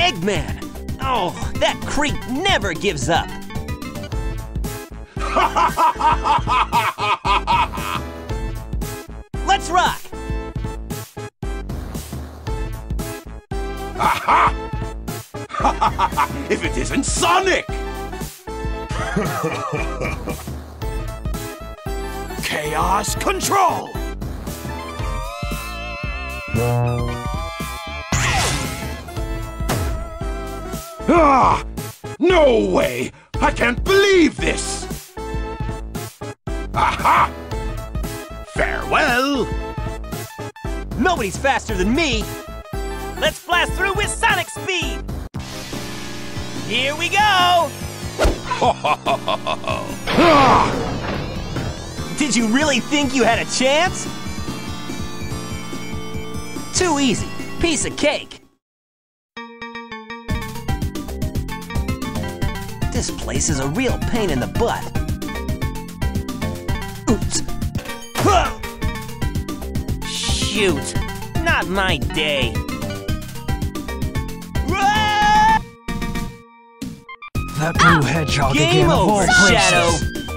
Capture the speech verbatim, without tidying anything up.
Eggman! Oh, that creep never gives up! Let's rock! Aha! If it isn't Sonic! Chaos Control! Ah! No way! I can't believe this! Aha! Farewell! Nobody's faster than me! Let's blast through with Sonic speed! Here we go! Did you really think you had a chance? Too easy. Piece of cake. This place is a real pain in the butt. Oops. Huh! Shoot. Not my day. That blue hedgehog Game again of all over, places. Shadow!